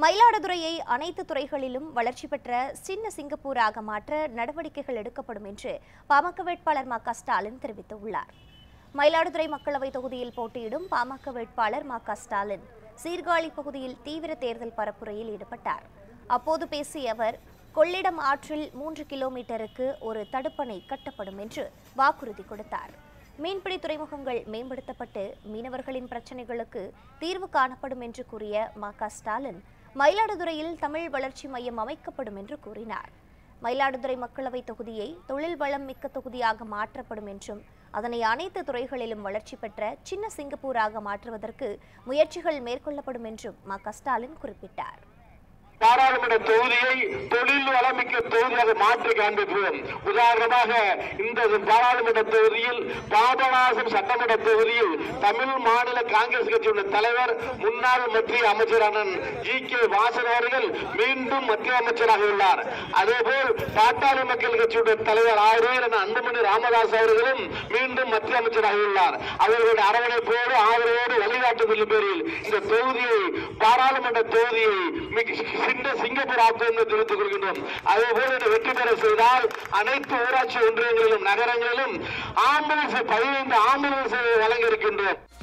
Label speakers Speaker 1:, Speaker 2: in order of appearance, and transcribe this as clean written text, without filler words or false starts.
Speaker 1: மயிலாடுதுறையை அனைத்து துறைகளிலும் வளர்ச்சி பெற்ற சின்ன சிங்கப்பூராக மாற்ற நடவடிக்கைகள் எடுக்கப்படும் என்று பாமக வேட்பாளர் ம.க. ஸ்டாலின் தெரிவித்துள்ளார். மயிலாடுதுறை மக்களவைத் தொகுதியில் போட்டியிடும் பாமக வேட்பாளர் ம.க. ஸ்டாலின் சீர்காழி பகுதியில் தீவிர தேர்தல் பரப்புரையில் ஈடுபட்டார். அப்போது பேசிய அவர், கொள்ளிடம் ஆற்றில் 3 கிலோமீட்டருக்கு ஒரு தடுப்பணை கட்டப்படும் என்று வாக்குறுதி கொடுத்தார். மீன்பிடி துறைமுகங்கள் மேம்படுத்தப்பட்டு மீனவர்களின் பிரச்சினைகளுக்கு தீர்வு காணப்படும் என்று கூறிய ம.க. ஸ்டாலின், மயிலாடுதுறையில் தமிழ் வளர்ச்சி மையம் அமைக்கப்படும் என்று கூறினார். மயிலாடுதுறை மக்களவைத் தொகுதியை தொழில் வளம் மிக்க தொகுதியாக மாற்றப்படும் என்றும், அதனை அனைத்து துறைகளிலும் வளர்ச்சி பெற்ற சின்ன சிங்கப்பூராக மாற்றுவதற்கு முயற்சிகள் மேற்கொள்ளப்படும் என்றும் ம.க. ஸ்டாலின் குறிப்பிட்டார்.
Speaker 2: பாராளுமன்ற தொகுதியை தொழில் வளமிக்க தொகுதியாக மாற்றி காண்பிப்போம். உதாரணமாக இந்த பாராளுமன்ற தொகுதியில் பாபநாசம் சட்டமன்ற தொகுதியில் தமிழ் மாநில காங்கிரஸ் கட்சியுடைய தலைவர் முன்னாள் மத்திய அமைச்சரான ஜி.கே. வாசன் அவர்கள் மீண்டும் மத்திய அமைச்சராக உள்ளார். அதேபோல் பாட்டாளி மக்கள் கட்சியுடைய தலைவர் ஆளுநர் அன்புமணி ராமதாஸ் அவர்களும் மீண்டும் மத்திய அமைச்சராக உள்ளார். அவர்களுடைய அரவணைப்போடு ஆதரவோடு வழிகாட்டுதல் பேரில் இந்த தொகுதியை பாராளுமன்ற தொகுதியை சிங்கப்பூர் ஆக்கும் என்று தெரிவித்துக் கொள்கின்றோம். அதேபோல் வெற்றி பெற செய்தால் அனைத்து ஊராட்சி ஒன்றியங்களிலும் நகரங்களிலும் 15 ஆம்புலன்ஸ் வழங்க இருக்கின்றோம்.